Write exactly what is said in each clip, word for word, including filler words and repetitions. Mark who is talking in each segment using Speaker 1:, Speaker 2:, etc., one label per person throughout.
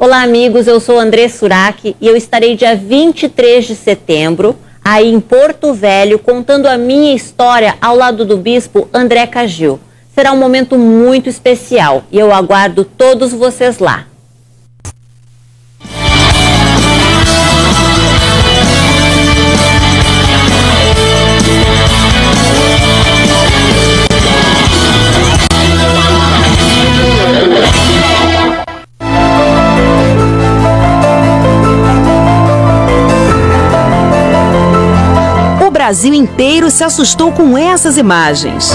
Speaker 1: Olá, amigos, eu sou André Surak e eu estarei dia vinte e três de setembro aí em Porto Velho contando a minha história ao lado do bispo André Cagil. Será um momento muito especial e eu aguardo todos vocês lá.
Speaker 2: O Brasil inteiro se assustou com essas imagens.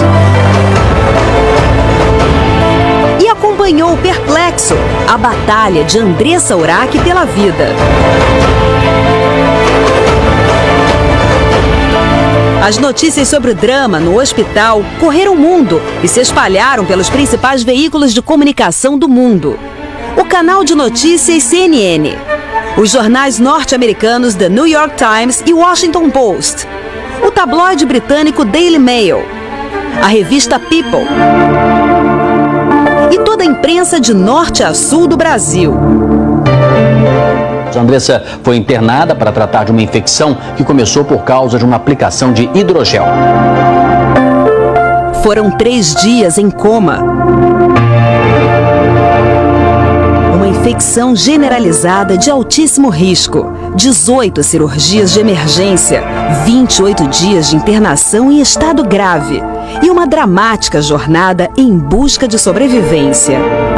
Speaker 2: E acompanhou perplexo a batalha de André Surak pela vida. As notícias sobre o drama no hospital correram o mundo e se espalharam pelos principais veículos de comunicação do mundo. O canal de notícias C N N, os jornais norte-americanos The New York Times e Washington Post, o tabloide britânico Daily Mail, a revista People e toda a imprensa de norte a sul do Brasil.
Speaker 3: Andressa foi internada para tratar de uma infecção que começou por causa de uma aplicação de hidrogel.
Speaker 2: Foram três dias em coma. Uma infecção generalizada de altíssimo risco, dezoito cirurgias de emergência, vinte e oito dias de internação em estado grave e uma dramática jornada em busca de sobrevivência.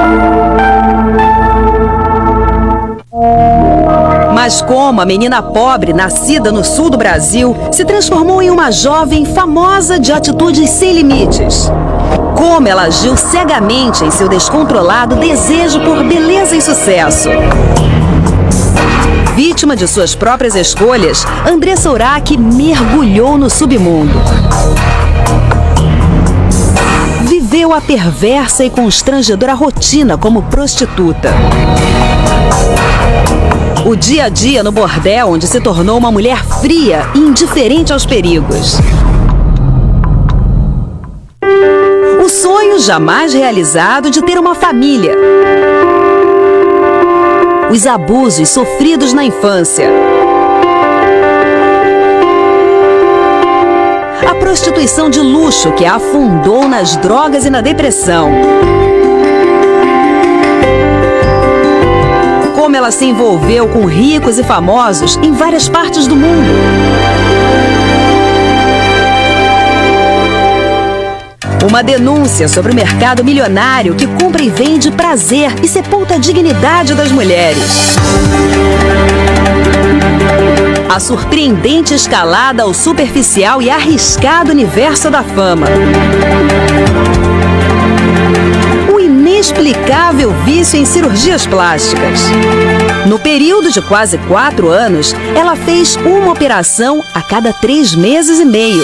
Speaker 2: Mas como a menina pobre, nascida no sul do Brasil, se transformou em uma jovem famosa de atitudes sem limites? Como ela agiu cegamente em seu descontrolado desejo por beleza e sucesso? Vítima de suas próprias escolhas, André Surak mergulhou no submundo. Viveu a perversa e constrangedora rotina como prostituta. O dia a dia no bordel, onde se tornou uma mulher fria e indiferente aos perigos. O sonho jamais realizado de ter uma família. Os abusos sofridos na infância. A prostituição de luxo que a afundou nas drogas e na depressão. Como ela se envolveu com ricos e famosos em várias partes do mundo. Uma denúncia sobre o mercado milionário que compra e vende prazer e sepulta a dignidade das mulheres. A surpreendente escalada ao superficial e arriscado universo da fama. O inexplicável vício em cirurgias plásticas. No período de quase quatro anos, ela fez uma operação a cada três meses e meio.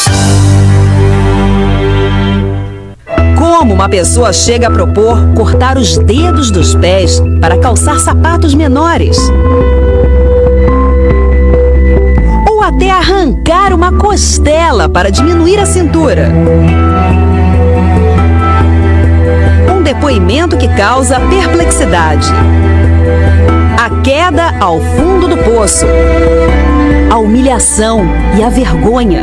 Speaker 2: Como uma pessoa chega a propor cortar os dedos dos pés para calçar sapatos menores? Ou até arrancar uma costela para diminuir a cintura? Um depoimento que causa perplexidade. A queda ao fundo do poço. A humilhação e a vergonha.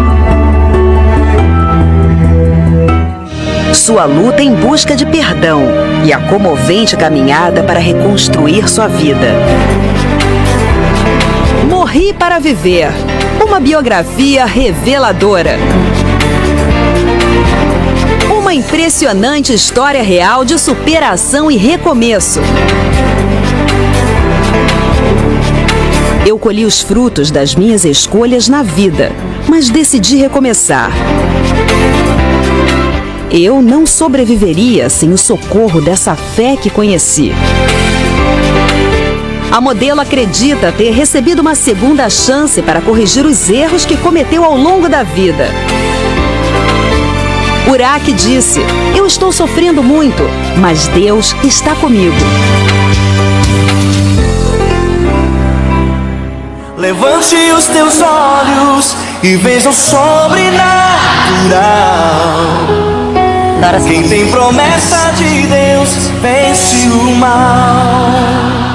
Speaker 2: Sua luta em busca de perdão e a comovente caminhada para reconstruir sua vida. Morri para Viver, uma biografia reveladora. Uma impressionante história real de superação e recomeço. Eu colhi os frutos das minhas escolhas na vida, mas decidi recomeçar. Eu não sobreviveria sem o socorro dessa fé que conheci. A modelo acredita ter recebido uma segunda chance para corrigir os erros que cometeu ao longo da vida. Surak disse: "Eu estou sofrendo muito, mas Deus está comigo."
Speaker 4: Levante os teus olhos e veja o sobrenatural. Quem tem promessa de Deus vence o mal.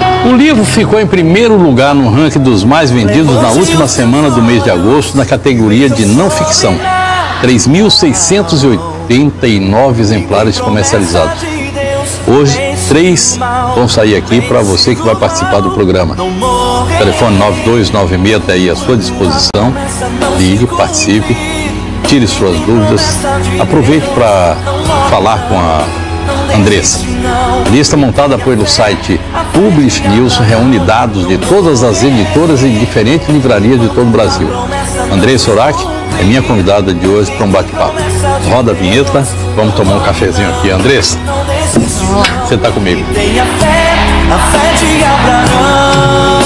Speaker 5: livro ficou em primeiro lugar no ranking dos mais vendidos na última semana do mês de agosto na categoria de não ficção. três mil seiscentos e oitenta e nove exemplares comercializados. Hoje, três vão sair aqui para você que vai participar do programa. Telefone nove dois nove seis está aí à sua disposição. Ligue, participe, tire suas dúvidas. Aproveite para falar com a Andressa. A lista montada pelo site Publish News reúne dados de todas as editoras e diferentes livrarias de todo o Brasil. Andressa Urach é minha convidada de hoje para um bate-papo. Roda a vinheta, vamos tomar um cafezinho aqui. Andressa, você está comigo.
Speaker 4: Tenha fé, a fé de Abraão.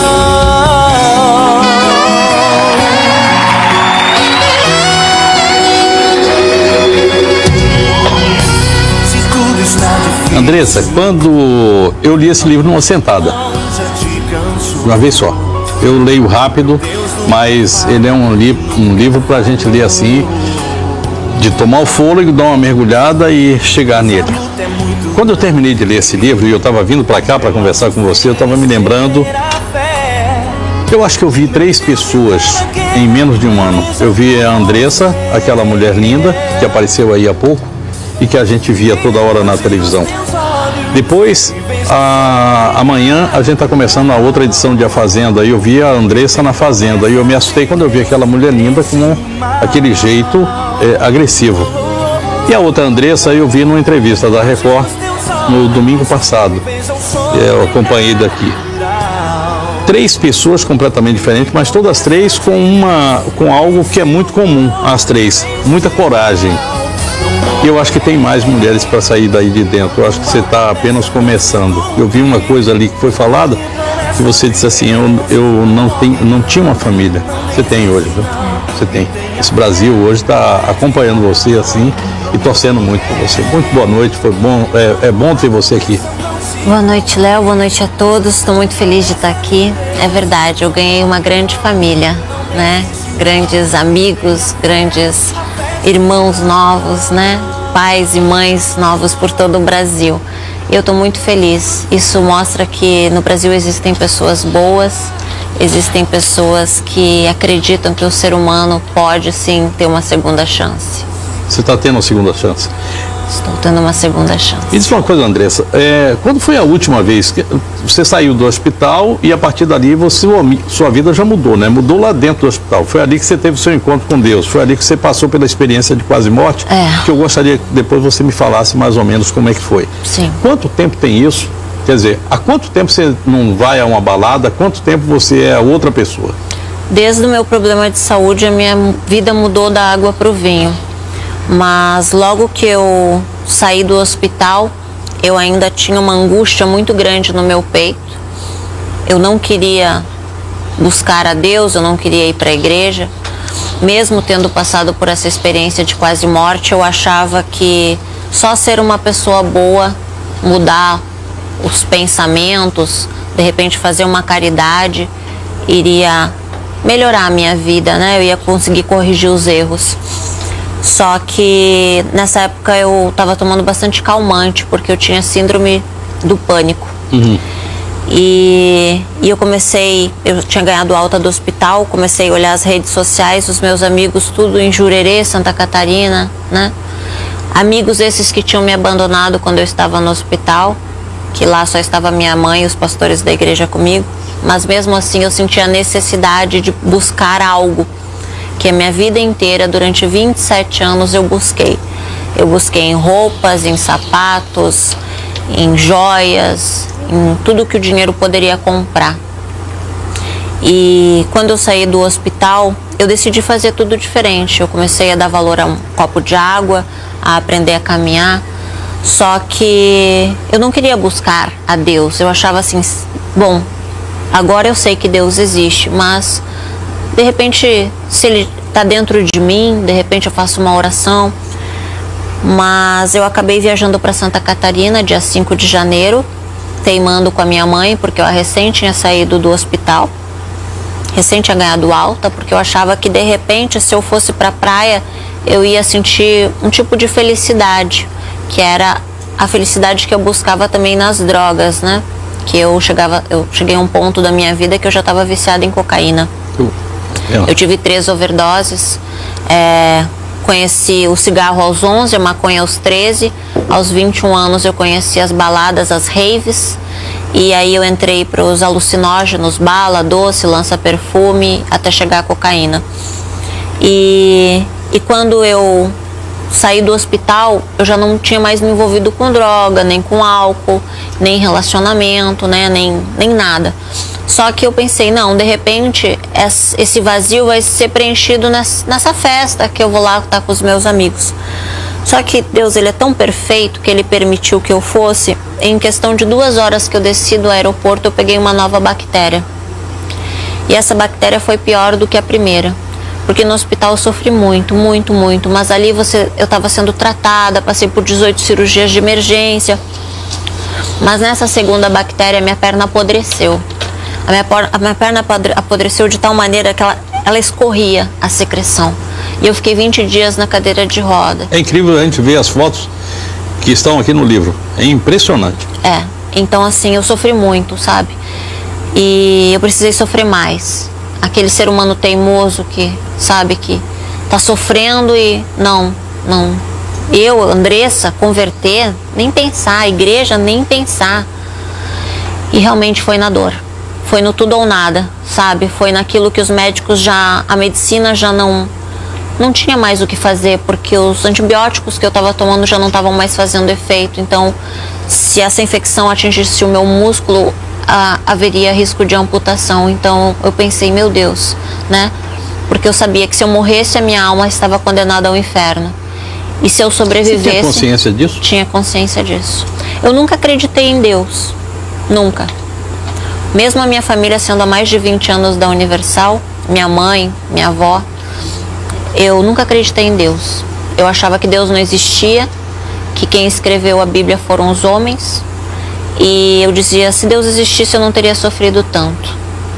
Speaker 5: Andressa, quando eu li esse livro numa sentada, uma vez só, eu leio rápido, mas ele é um, li um livro para a gente ler assim, de tomar o fôlego, dar uma mergulhada e chegar nele. Quando eu terminei de ler esse livro e eu estava vindo para cá para conversar com você, eu estava me lembrando, eu acho que eu vi três pessoas em menos de um ano. Eu vi a Andressa, aquela mulher linda que apareceu aí há pouco e que a gente via toda hora na televisão. Depois, a, amanhã, a gente está começando a outra edição de A Fazenda. E eu vi a Andressa na Fazenda. E eu me assustei quando eu vi aquela mulher linda com aquele jeito é, agressivo. E a outra Andressa eu vi numa entrevista da Record no domingo passado. Eu acompanhei daqui. Três pessoas completamente diferentes, mas todas três com, uma, com algo que é muito comum, as três. Muita coragem. E eu acho que tem mais mulheres para sair daí de dentro. Eu acho que você está apenas começando. Eu vi uma coisa ali que foi falada, que você disse assim, eu, eu não, tenho, não tinha uma família. Você tem hoje, viu? Você tem. Esse Brasil hoje está acompanhando você assim e torcendo muito por você. Muito boa noite, foi bom, é, é bom ter você aqui.
Speaker 1: Boa noite, Léo, boa noite a todos. Estou muito feliz de estar aqui. É verdade, eu ganhei uma grande família, né? Grandes amigos, grandes irmãos novos, né? Pais e mães novos por todo o Brasil. E eu estou muito feliz. Isso mostra que no Brasil existem pessoas boas, existem pessoas que acreditam que o ser humano pode sim ter uma segunda chance.
Speaker 5: Você está tendo uma segunda chance?
Speaker 1: Estou tendo uma segunda chance.
Speaker 5: E diz uma coisa, Andressa, é, quando foi a última vez que você saiu do hospital e a partir dali você, sua vida já mudou, né? Mudou lá dentro do hospital. Foi ali que você teve o seu encontro com Deus, foi ali que você passou pela experiência de quase morte,
Speaker 1: é.
Speaker 5: que eu gostaria que depois você me falasse mais ou menos como é que foi.
Speaker 1: Sim.
Speaker 5: Quanto tempo tem isso? Quer dizer, há quanto tempo você não vai a uma balada, há quanto tempo você é outra pessoa?
Speaker 1: Desde o meu problema de saúde, a minha vida mudou da água para o vinho. Mas logo que eu saí do hospital, eu ainda tinha uma angústia muito grande no meu peito. Eu não queria buscar a Deus, eu não queria ir para a igreja. Mesmo tendo passado por essa experiência de quase morte, eu achava que só ser uma pessoa boa, mudar os pensamentos, de repente fazer uma caridade, iria melhorar a minha vida, né? Eu ia conseguir corrigir os erros. Só que nessa época eu estava tomando bastante calmante, porque eu tinha síndrome do pânico.
Speaker 5: Uhum.
Speaker 1: E, e eu comecei, eu tinha ganhado alta do hospital, comecei a olhar as redes sociais, os meus amigos tudo em Jurerê, Santa Catarina, né? Amigos esses que tinham me abandonado quando eu estava no hospital, que lá só estava minha mãe e os pastores da igreja comigo. Mas mesmo assim eu sentia a necessidade de buscar algo que a minha vida inteira, durante vinte e sete anos, eu busquei. Eu busquei em roupas, em sapatos, em joias, em tudo que o dinheiro poderia comprar. E quando eu saí do hospital, eu decidi fazer tudo diferente. Eu comecei a dar valor a um copo de água, a aprender a caminhar. Só que eu não queria buscar a Deus. Eu achava assim, bom, agora eu sei que Deus existe, mas de repente, se Ele está dentro de mim, de repente eu faço uma oração. Mas eu acabei viajando para Santa Catarina, dia cinco de janeiro, teimando com a minha mãe, porque eu recém tinha saído do hospital, recém tinha ganhado alta, porque eu achava que de repente, se eu fosse para a praia, eu ia sentir um tipo de felicidade, que era a felicidade que eu buscava também nas drogas, né? que eu chegava, eu cheguei a um ponto da minha vida que eu já estava viciada em cocaína.
Speaker 5: Uh, é.
Speaker 1: Eu tive três overdoses, é, conheci o cigarro aos onze, a maconha aos treze, aos vinte e um anos eu conheci as baladas, as raves, e aí eu entrei para os alucinógenos, bala, doce, lança-perfume, até chegar a cocaína. E, e quando eu saí do hospital, eu já não tinha mais me envolvido com droga, nem com álcool, nem relacionamento, né, nem, nem nada. Só que eu pensei, não, de repente esse vazio vai ser preenchido nessa festa que eu vou lá estar com os meus amigos. Só que Deus, ele é tão perfeito que ele permitiu que eu fosse. Em questão de duas horas que eu desci do aeroporto, eu peguei uma nova bactéria. E essa bactéria foi pior do que a primeira. Porque no hospital eu sofri muito, muito, muito. Mas ali você, eu estava sendo tratada, passei por dezoito cirurgias de emergência. Mas nessa segunda bactéria, minha perna apodreceu. A minha, a minha perna apodreceu de tal maneira que ela, ela escorria a secreção. E eu fiquei vinte dias na cadeira de roda.
Speaker 5: É incrível a gente ver as fotos que estão aqui no livro. É impressionante.
Speaker 1: É, então assim, eu sofri muito, sabe? E eu precisei sofrer mais. Aquele ser humano teimoso que, sabe, que tá sofrendo e não, não. Eu, Andressa, converter, nem pensar, a igreja, nem pensar. E realmente foi na dor. Foi no tudo ou nada, sabe? Foi naquilo que os médicos já, a medicina já não... não tinha mais o que fazer, porque os antibióticos que eu estava tomando já não estavam mais fazendo efeito. Então, se essa infecção atingisse o meu músculo, ah, haveria risco de amputação. Então, eu pensei, meu Deus, né? Porque eu sabia que se eu morresse, a minha alma estava condenada ao inferno. E se eu sobrevivesse...
Speaker 5: Você tinha consciência disso?
Speaker 1: Tinha consciência disso. Eu nunca acreditei em Deus. Nunca. Mesmo a minha família sendo há mais de vinte anos da Universal, minha mãe, minha avó, eu nunca acreditei em Deus. Eu achava que Deus não existia, que quem escreveu a Bíblia foram os homens. E eu dizia, se Deus existisse, eu não teria sofrido tanto.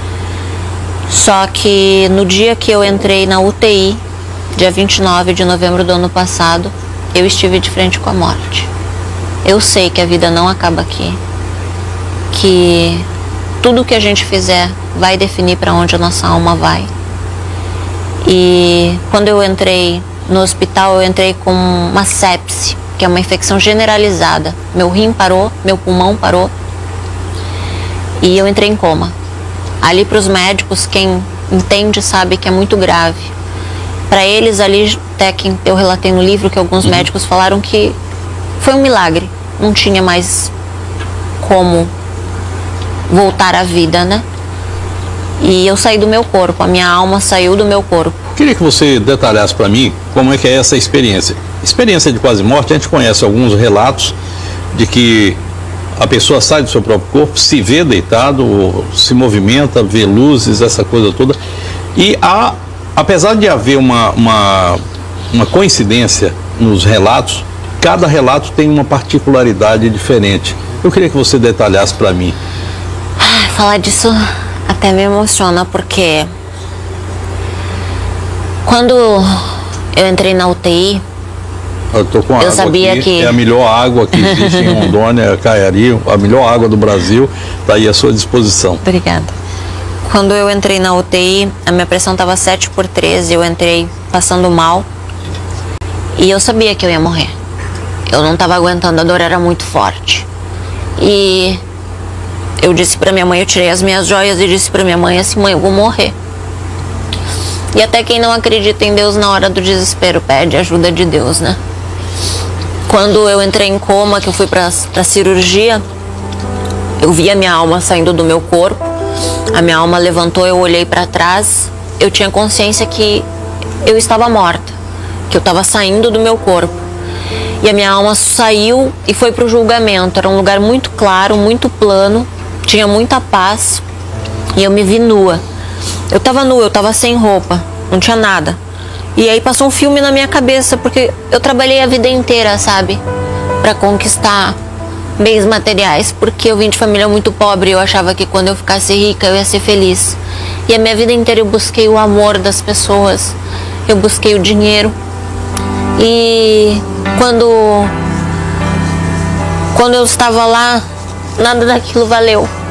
Speaker 1: Só que no dia que eu entrei na U T I, dia vinte e nove de novembro do ano passado, eu estive de frente com a morte. Eu sei que a vida não acaba aqui. Que tudo que a gente fizer vai definir para onde a nossa alma vai. E quando eu entrei no hospital, eu entrei com uma sepse, que é uma infecção generalizada. Meu rim parou, meu pulmão parou e eu entrei em coma. Ali para os médicos, quem entende sabe que é muito grave. Para eles ali, até que eu relatei no livro que alguns uhum. médicos falaram que foi um milagre. Não tinha mais como voltar à vida, né? E eu saí do meu corpo, a minha alma saiu do meu corpo.
Speaker 5: Queria que você detalhasse para mim como é que é essa experiência. Experiência de quase morte, a gente conhece alguns relatos de que a pessoa sai do seu próprio corpo, se vê deitado, se movimenta, vê luzes, essa coisa toda. E há, apesar de haver uma, uma, uma coincidência nos relatos, cada relato tem uma particularidade diferente. Eu queria que você detalhasse para mim.
Speaker 1: Falar disso até me emociona, porque quando eu entrei na U T I,
Speaker 5: eu, tô com
Speaker 1: eu
Speaker 5: água
Speaker 1: sabia
Speaker 5: aqui,
Speaker 1: que...
Speaker 5: é a melhor água que existe em Rondônia, Caiari, a melhor água do Brasil, está aí à sua disposição.
Speaker 1: Obrigada. Quando eu entrei na U T I, a minha pressão estava sete por treze, eu entrei passando mal e eu sabia que eu ia morrer. Eu não estava aguentando, a dor era muito forte. E eu disse para minha mãe, eu tirei as minhas joias e disse para minha mãe assim, mãe, eu vou morrer. E até quem não acredita em Deus na hora do desespero pede ajuda de Deus, né? Quando eu entrei em coma, que eu fui para a cirurgia, eu vi a minha alma saindo do meu corpo, a minha alma levantou, eu olhei para trás, eu tinha consciência que eu estava morta, que eu estava saindo do meu corpo. E a minha alma saiu e foi para o julgamento, era um lugar muito claro, muito plano, tinha muita paz e eu me vi nua. Eu tava nua, eu tava sem roupa, não tinha nada. E aí passou um filme na minha cabeça, porque eu trabalhei a vida inteira, sabe? Pra conquistar bens materiais, porque eu vim de família muito pobre e eu achava que quando eu ficasse rica eu ia ser feliz. E a minha vida inteira eu busquei o amor das pessoas, eu busquei o dinheiro. E quando, quando eu estava lá, nada daquilo valeu.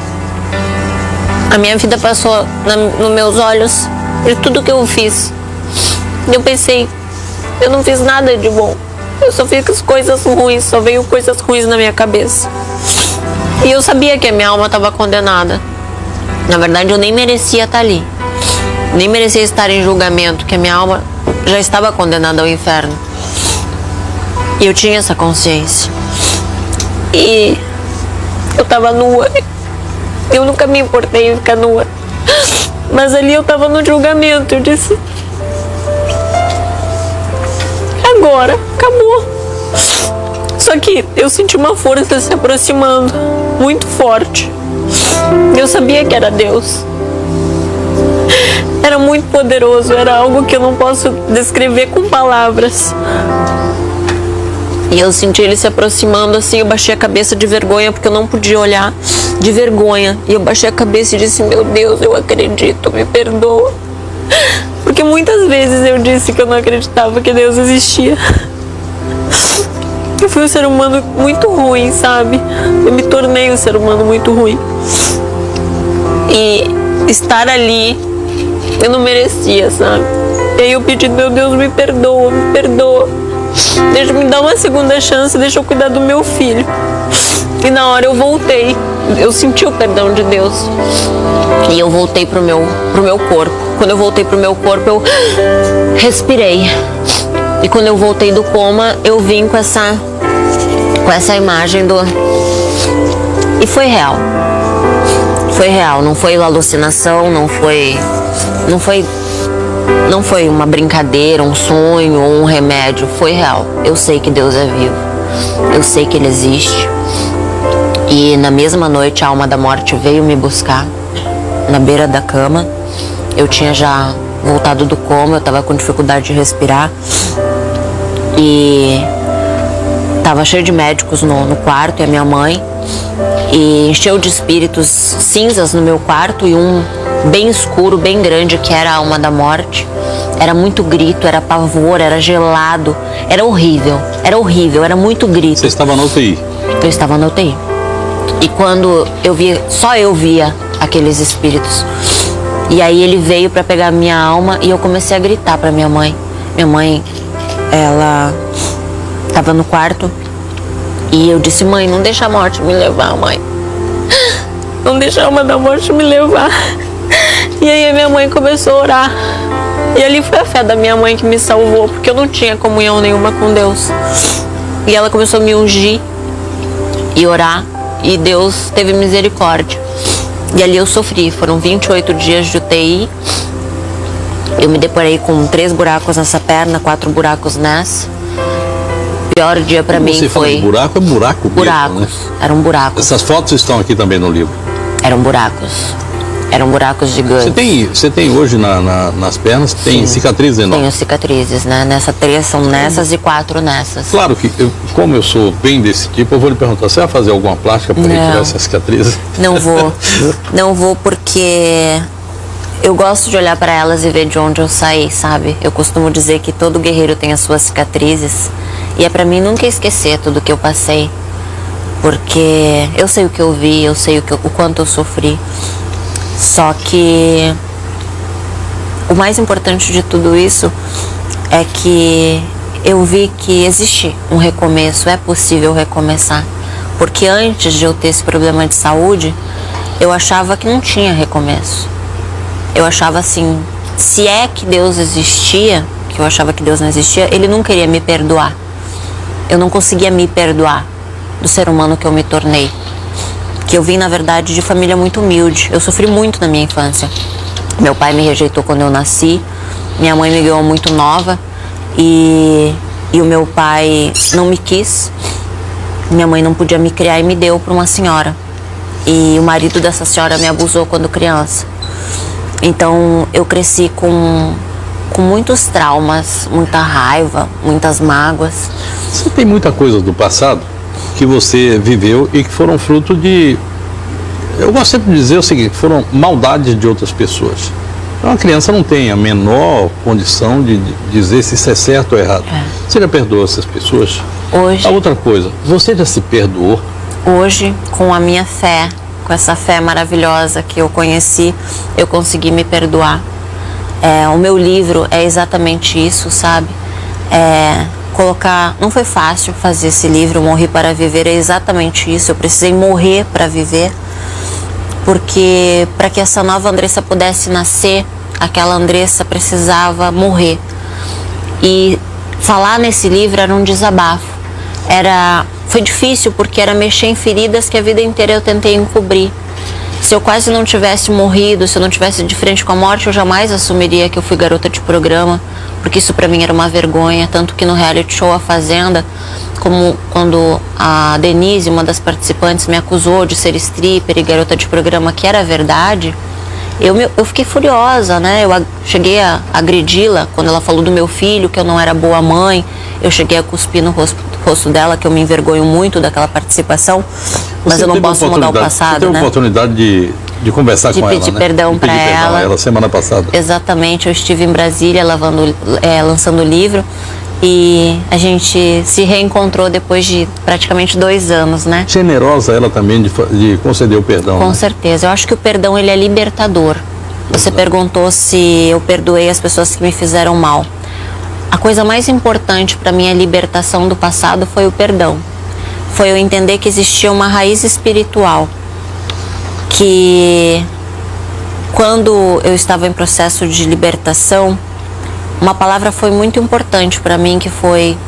Speaker 6: A minha vida passou na, nos meus olhos de tudo que eu fiz. Eu pensei, eu não fiz nada de bom. Eu só fiz coisas ruins, só veio coisas ruins na minha cabeça. E eu sabia que a minha alma estava condenada. Na verdade, eu nem merecia estar ali. Nem merecia estar em julgamento, que a minha alma já estava condenada ao inferno. E eu tinha essa consciência. E eu estava nua. Eu nunca me importei em ficar nua. Mas ali eu estava no julgamento. Eu disse... Agora, acabou. Só que eu senti uma força se aproximando, muito forte. Eu sabia que era Deus. Era muito poderoso, era algo que eu não posso descrever com palavras. E eu senti ele se aproximando assim, eu baixei a cabeça de vergonha, porque eu não podia olhar, de vergonha. E eu baixei a cabeça e disse, meu Deus, eu acredito, me perdoa. Porque muitas vezes eu disse que eu não acreditava que Deus existia. Eu fui um ser humano muito ruim, sabe? Eu me tornei um ser humano muito ruim. E estar ali, eu não merecia, sabe? E aí eu pedi, meu Deus, me perdoa, me perdoa. Deixa me dar uma segunda chance, deixa eu cuidar do meu filho. E na hora eu voltei. Eu senti o perdão de Deus. E eu voltei pro meu, pro meu corpo. Quando eu voltei pro meu corpo, eu respirei. E quando eu voltei do coma, eu vim com essa, com essa imagem do... E foi real. Foi real, não foi alucinação, não foi... Não foi... Não foi uma brincadeira, um sonho ou um remédio. Foi real. Eu sei que Deus é vivo. Eu sei que Ele existe. E na mesma noite a alma da morte veio me buscar na beira da cama. Eu tinha já voltado do coma, eu estava com dificuldade de respirar. E estava cheio de médicos no, no quarto, e a minha mãe. E encheu de espíritos cinzas no meu quarto, e um bem escuro, bem grande, que era a alma da morte. Era muito grito, era pavor, era gelado. Era horrível, era horrível, era muito grito.
Speaker 5: Você estava na U T I?
Speaker 6: Eu estava na U T I. E quando eu via, só eu via aqueles espíritos. E aí ele veio para pegar minha alma e eu comecei a gritar para minha mãe. Minha mãe, ela estava no quarto e eu disse, mãe, não deixa a morte me levar, mãe. Não deixa a alma da morte me levar. E aí a minha mãe começou a orar. E ali foi a fé da minha mãe que me salvou, porque eu não tinha comunhão nenhuma com Deus. E ela começou a me ungir e orar. E Deus teve misericórdia. E ali eu sofri, foram vinte e oito dias de U T I. Eu me deparei com três buracos nessa perna, quatro buracos nessa. O pior dia pra mim
Speaker 5: você
Speaker 6: foi...
Speaker 5: Fala de buraco, é buraco
Speaker 6: buracos,
Speaker 5: mesmo, né?
Speaker 6: Eram buracos.
Speaker 5: Essas fotos estão aqui também no livro.
Speaker 6: Eram buracos. Eram buracos gigantes.
Speaker 5: Você tem, você tem hoje na, na, nas pernas, tem
Speaker 6: Sim,
Speaker 5: cicatrizes enormes?
Speaker 6: Tenho cicatrizes, né? Nessa três são nessas e quatro nessas.
Speaker 5: Claro que, eu, como eu sou bem desse tipo, eu vou lhe perguntar, você vai fazer alguma plástica para retirar essas cicatrizes?
Speaker 6: Não vou. Não vou porque eu gosto de olhar para elas e ver de onde eu saí, sabe? Eu costumo dizer que todo guerreiro tem as suas cicatrizes. E é para mim nunca esquecer tudo que eu passei. Porque eu sei o que eu vi, eu sei o, que eu, o quanto eu sofri. Só que o mais importante de tudo isso é que eu vi que existe um recomeço, é possível recomeçar. Porque antes de eu ter esse problema de saúde, eu achava que não tinha recomeço. Eu achava assim, se é que Deus existia, que eu achava que Deus não existia, Ele não queria me perdoar. Eu não conseguia me perdoar do ser humano que eu me tornei. Que eu vim, na verdade, de família muito humilde. Eu sofri muito na minha infância. Meu pai me rejeitou quando eu nasci. Minha mãe me ganhou muito nova. E, e o meu pai não me quis. Minha mãe não podia me criar e me deu para uma senhora. E o marido dessa senhora me abusou quando criança. Então, eu cresci com, com muitos traumas, muita raiva, muitas mágoas.
Speaker 5: Você tem muita coisa do passado que você viveu e que foram fruto de... Eu gosto sempre de dizer o seguinte, foram maldades de outras pessoas. Então, a criança não tem a menor condição de dizer se isso é certo ou errado. É. Você já perdoou essas pessoas?
Speaker 6: Hoje...
Speaker 5: A outra coisa, você já se perdoou?
Speaker 6: Hoje, com a minha fé, com essa fé maravilhosa que eu conheci, eu consegui me perdoar. É, o meu livro é exatamente isso, sabe? É, colocar... Não foi fácil fazer esse livro, Morri para Viver, é exatamente isso. Eu precisei morrer para viver, porque para que essa nova Andressa pudesse nascer, aquela Andressa precisava morrer. E falar nesse livro era um desabafo. Era, foi difícil porque era mexer em feridas que a vida inteira eu tentei encobrir. Se eu quase não tivesse morrido, se eu não tivesse de frente com a morte, eu jamais assumiria que eu fui garota de programa, porque isso pra mim era uma vergonha, tanto que no reality show A Fazenda, como quando a Denise, uma das participantes, me acusou de ser stripper e garota de programa, que era verdade, eu, eu fiquei furiosa, né? Eu cheguei a agredi-la quando ela falou do meu filho, que eu não era boa mãe, eu cheguei a cuspir no rosto, rosto dela, que eu me envergonho muito daquela participação, mas
Speaker 5: você
Speaker 6: eu não posso mudar o passado,
Speaker 5: você teve
Speaker 6: né?
Speaker 5: a oportunidade de, de conversar
Speaker 6: de
Speaker 5: com ela,
Speaker 6: pedir
Speaker 5: né?
Speaker 6: perdão
Speaker 5: de
Speaker 6: para
Speaker 5: pedir perdão
Speaker 6: ela.
Speaker 5: a ela semana passada.
Speaker 6: Exatamente, eu estive em Brasília lavando, é, lançando o livro e a gente se reencontrou depois de praticamente dois anos, né?
Speaker 5: Generosa ela também de, de conceder o perdão.
Speaker 6: Com
Speaker 5: né?
Speaker 6: certeza, eu acho que o perdão ele é libertador. Você perguntou se eu perdoei as pessoas que me fizeram mal. A coisa mais importante para minha libertação do passado foi o perdão. Foi eu entender que existia uma raiz espiritual, que quando eu estava em processo de libertação, uma palavra foi muito importante para mim, que foi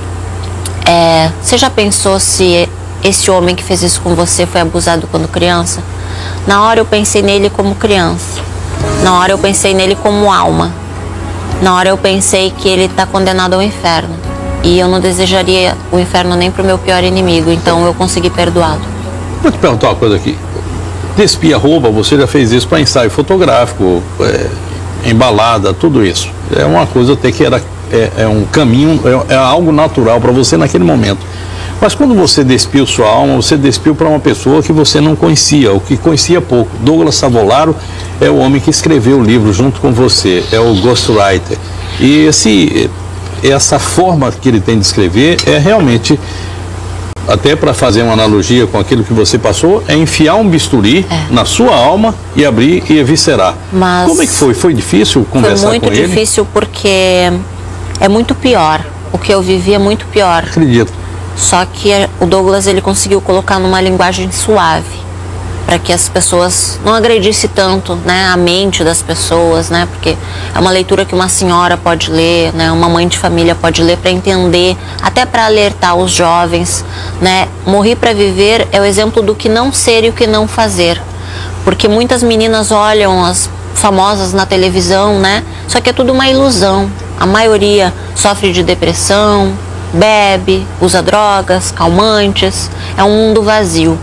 Speaker 6: é, você já pensou se esse homem que fez isso com você foi abusado quando criança? Na hora eu pensei nele como criança, na hora eu pensei nele como alma, na hora eu pensei que ele está condenado ao inferno. E eu não desejaria o inferno nem para o meu pior inimigo, então eu consegui perdoá-lo.
Speaker 5: Vou te perguntar uma coisa aqui. Despir a roupa, você já fez isso para ensaio fotográfico, é, embalada, tudo isso. É uma coisa até que era, é, é um caminho, é, é algo natural para você naquele momento. Mas quando você despiu sua alma, você despiu para uma pessoa que você não conhecia, ou que conhecia pouco. Douglas Savolaro é o homem que escreveu o livro junto com você, é o ghostwriter. E esse... essa forma que ele tem de escrever é realmente, até para fazer uma analogia com aquilo que você passou, é enfiar um bisturi é. na sua alma e abrir e eviscerar.
Speaker 6: Mas
Speaker 5: como é que foi? Foi difícil conversar com ele?
Speaker 6: Foi muito difícil porque é muito pior. O que eu vivi é muito pior.
Speaker 5: Acredito.
Speaker 6: Só que o Douglas ele conseguiu colocar numa linguagem suave, para que as pessoas não agredissem tanto, né, a mente das pessoas, né, porque é uma leitura que uma senhora pode ler, né, uma mãe de família pode ler para entender, até para alertar os jovens, né. Morri para Viver é o exemplo do que não ser e o que não fazer, porque muitas meninas olham as famosas na televisão, né, só que é tudo uma ilusão. A maioria sofre de depressão, bebe, usa drogas, calmantes, é um mundo vazio.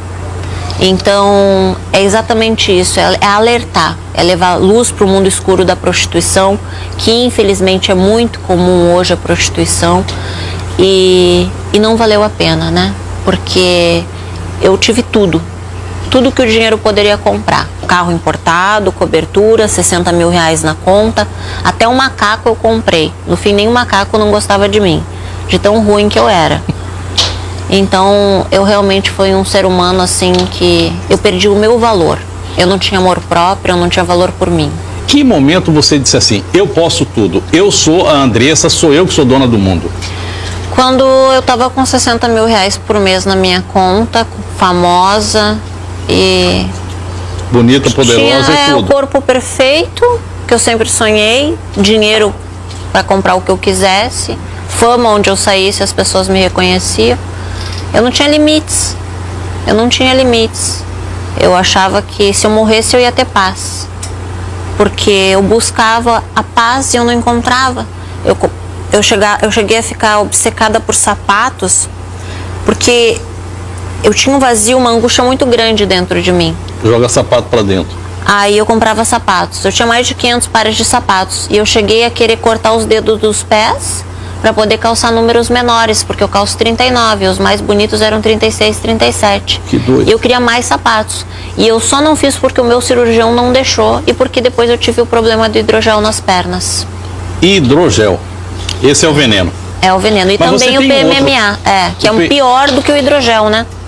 Speaker 6: Então, é exatamente isso, é alertar, é levar luz para o mundo escuro da prostituição, que infelizmente é muito comum hoje a prostituição, e, e não valeu a pena, né? Porque eu tive tudo, tudo que o dinheiro poderia comprar. Carro importado, cobertura, sessenta mil reais na conta, até um macaco eu comprei. No fim, nenhum macaco não gostava de mim, de tão ruim que eu era. Então, eu realmente fui um ser humano assim que eu perdi o meu valor. Eu não tinha amor próprio, eu não tinha valor por mim.
Speaker 5: Que momento você disse assim, eu posso tudo, eu sou a Andressa, sou eu que sou dona do mundo?
Speaker 6: Quando eu tava com sessenta mil reais por mês na minha conta, famosa e...
Speaker 5: bonita, poderosa
Speaker 6: tinha,
Speaker 5: e
Speaker 6: é,
Speaker 5: tudo.
Speaker 6: o corpo perfeito, que eu sempre sonhei, dinheiro para comprar o que eu quisesse, fama onde eu saísse, as pessoas me reconheciam. Eu não tinha limites, eu não tinha limites. Eu achava que se eu morresse eu ia ter paz, porque eu buscava a paz e eu não encontrava. Eu, eu, chegar, eu cheguei a ficar obcecada por sapatos, porque eu tinha um vazio, uma angústia muito grande dentro de mim.
Speaker 5: Joga sapato para dentro.
Speaker 6: Aí eu comprava sapatos, eu tinha mais de quinhentos pares de sapatos, e eu cheguei a querer cortar os dedos dos pés para poder calçar números menores, porque eu calço trinta e nove, os mais bonitos eram trinta e seis, trinta e sete.
Speaker 5: Que doido.
Speaker 6: E eu queria mais sapatos. E eu só não fiz porque o meu cirurgião não deixou e porque depois eu tive o problema do hidrogel nas pernas.
Speaker 5: Hidrogel. Esse é o veneno.
Speaker 6: É o veneno. E
Speaker 5: Mas
Speaker 6: também o P M M A,
Speaker 5: outro...
Speaker 6: é, que é um pior do que o hidrogel, né?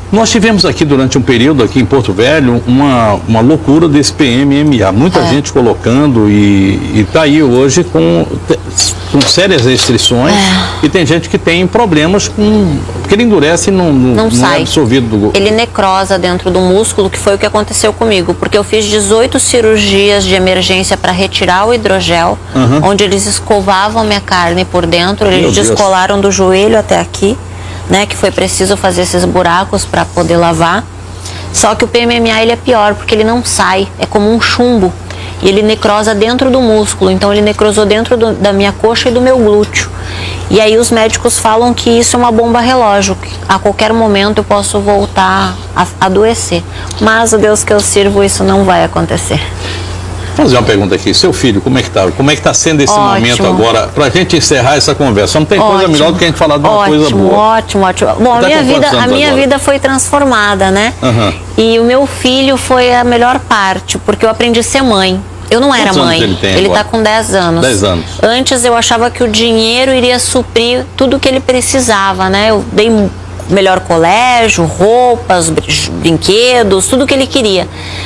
Speaker 5: Nós tivemos aqui durante um período aqui em Porto Velho uma, uma loucura desse P M M A, muita é. gente colocando e está aí hoje com, com sérias restrições é. e tem gente que tem problemas com, porque ele endurece e não, não,
Speaker 6: não,
Speaker 5: não é absorvido. Do...
Speaker 6: Ele necrosa dentro do músculo, que foi o que aconteceu comigo, porque eu fiz dezoito cirurgias de emergência para retirar o hidrogel, uhum. onde eles escovavam minha carne por dentro, eles Meu descolaram Deus. do joelho até aqui. Né, que foi preciso fazer esses buracos para poder lavar. Só que o P M M A ele é pior, porque ele não sai, é como um chumbo. E ele necrosa dentro do músculo, então ele necrosou dentro do, da minha coxa e do meu glúteo. E aí os médicos falam que isso é uma bomba relógio, que a qualquer momento eu posso voltar a, a adoecer. Mas o Deus que eu sirvo, isso não vai acontecer.
Speaker 5: Vou fazer uma pergunta aqui, seu filho, como é que tá? Como é que tá sendo esse ótimo. momento agora, pra gente encerrar essa conversa? Não tem ótimo. coisa melhor do que a gente falar de uma
Speaker 6: ótimo,
Speaker 5: coisa boa.
Speaker 6: Ótimo, ótimo, ótimo. Bom, a minha, vida, a minha vida foi transformada, né? Uhum. E o meu filho foi a melhor parte, porque eu aprendi a ser mãe. Eu não era mãe, ele, ele tá com dez anos.
Speaker 5: dez anos.
Speaker 6: Antes eu achava que o dinheiro iria suprir tudo que ele precisava, né? Eu dei melhor colégio, roupas, brinquedos, tudo que ele queria.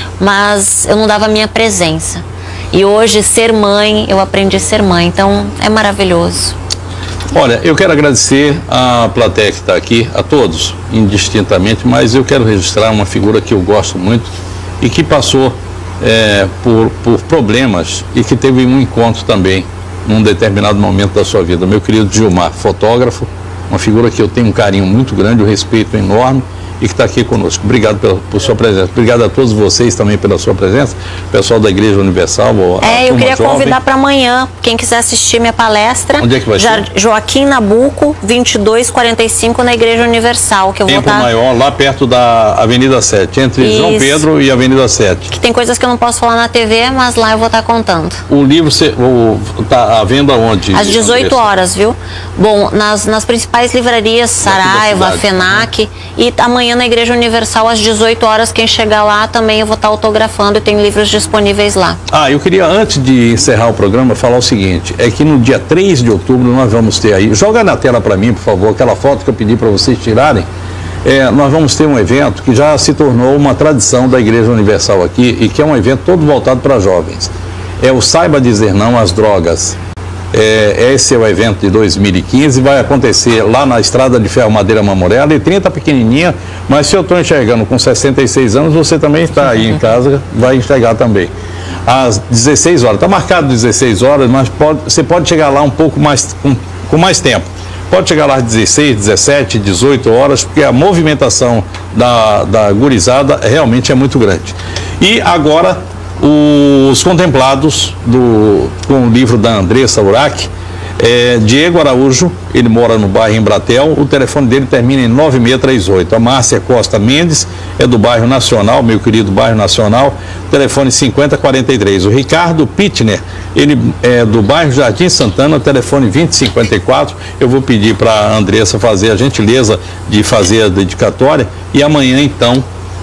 Speaker 6: Mas eu não dava a minha presença. E hoje, ser mãe, eu aprendi a ser mãe. Então, é maravilhoso.
Speaker 5: Olha, eu quero agradecer a plateia que está aqui, a todos, indistintamente, mas eu quero registrar uma figura que eu gosto muito e que passou é, por, por problemas e que teve um encontro também num determinado momento da sua vida. Meu querido Gilmar, fotógrafo, uma figura que eu tenho um carinho muito grande, um respeito enorme e que está aqui conosco. Obrigado pela, por sua presença. Obrigado a todos vocês também pela sua presença, pessoal da Igreja Universal.
Speaker 6: É, eu queria jovem. convidar para amanhã, quem quiser assistir minha palestra.
Speaker 5: Onde é que vai ser?
Speaker 6: Joaquim Nabuco, vinte e dois quarenta e cinco, na Igreja Universal. Que eu
Speaker 5: Tempo
Speaker 6: vou estar...
Speaker 5: maior, lá perto da Avenida sete, entre Isso. João Pedro e Avenida sete.
Speaker 6: Que tem coisas que eu não posso falar na T V, mas lá eu vou estar contando.
Speaker 5: O livro está à venda onde?
Speaker 6: Às dezoito horas, viu? Bom, nas, nas principais livrarias, Saraiva, FENAC, e amanhã na Igreja Universal às dezoito horas, quem chegar lá também eu vou estar autografando e tem livros disponíveis lá.
Speaker 5: Ah, eu queria, antes de encerrar o programa, falar o seguinte, é que no dia três de outubro nós vamos ter aí, joga na tela para mim, por favor, aquela foto que eu pedi para vocês tirarem, é, nós vamos ter um evento que já se tornou uma tradição da Igreja Universal aqui e que é um evento todo voltado para jovens. É o Saiba Dizer Não às Drogas. É, esse é o evento de dois mil e quinze, vai acontecer lá na Estrada de Ferro Madeira Mamoré, a letrinha está pequenininha, mas se eu estou enxergando com sessenta e seis anos, você também está aí em casa, vai enxergar também. Às dezesseis horas, está marcado dezesseis horas, mas pode, você pode chegar lá um pouco mais, com, com mais tempo. Pode chegar lá às dezesseis, dezessete, dezoito horas, porque a movimentação da, da gurizada realmente é muito grande. E agora, os contemplados do, com o livro da Andressa Urach, é, Diego Araújo, ele mora no bairro Embratel, o telefone dele termina em nove seis três oito. A Márcia Costa Mendes é do bairro Nacional, meu querido bairro Nacional, telefone cinquenta quarenta e três. O Ricardo Pittner, ele é do bairro Jardim Santana, telefone vinte cinquenta e quatro. Eu vou pedir para a Andressa fazer a gentileza de fazer a dedicatória e amanhã então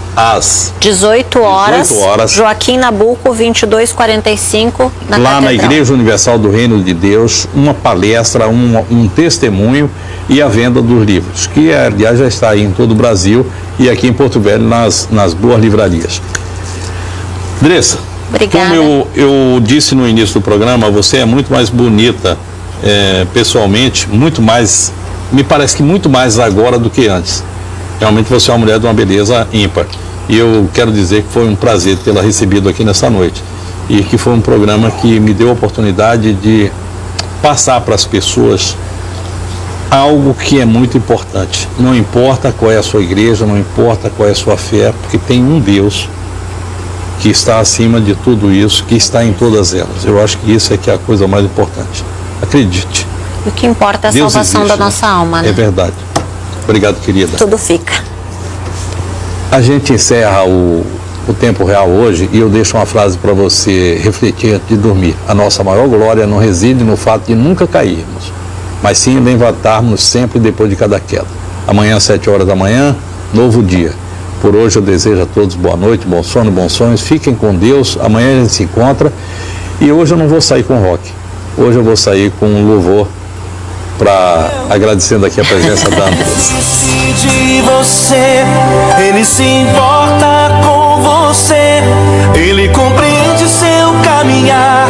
Speaker 5: às
Speaker 6: dezoito horas, Joaquim Nabuco, vinte e dois quarenta e cinco, na
Speaker 5: lá
Speaker 6: Catedral.
Speaker 5: Na Igreja Universal do Reino de Deus, uma palestra, um, um testemunho e a venda dos livros, que aliás já está aí em todo o Brasil e aqui em Porto Velho nas, nas boas livrarias. Andressa,
Speaker 6: Obrigada.
Speaker 5: Como eu, eu disse no início do programa, você é muito mais bonita é, pessoalmente, muito mais, me parece que muito mais agora do que antes. Realmente você é uma mulher de uma beleza ímpar. E eu quero dizer que foi um prazer tê-la recebido aqui nessa noite. E que foi um programa que me deu a oportunidade de passar para as pessoas algo que é muito importante. Não importa qual é a sua igreja, não importa qual é a sua fé, porque tem um Deus que está acima de tudo isso, que está em todas elas. Eu acho que isso é que é a coisa mais importante. Acredite.
Speaker 6: O que importa é a
Speaker 5: Deus
Speaker 6: salvação
Speaker 5: existe,
Speaker 6: da nossa
Speaker 5: né?
Speaker 6: alma, né?
Speaker 5: É verdade. Obrigado, querida.
Speaker 6: Tudo fica.
Speaker 5: A gente encerra o, o tempo real hoje e eu deixo uma frase para você refletir antes de dormir. A nossa maior glória não reside no fato de nunca cairmos, mas sim em levantarmos sempre depois de cada queda. Amanhã, às sete horas da manhã, novo dia. Por hoje eu desejo a todos boa noite, bom sono, bons sonhos. Fiquem com Deus. Amanhã a gente se encontra. E hoje eu não vou sair com rock. Hoje eu vou sair com um louvor para agradecendo aqui a presença da Andressa.
Speaker 4: De você, ele se importa com você, ele compreende seu caminhar.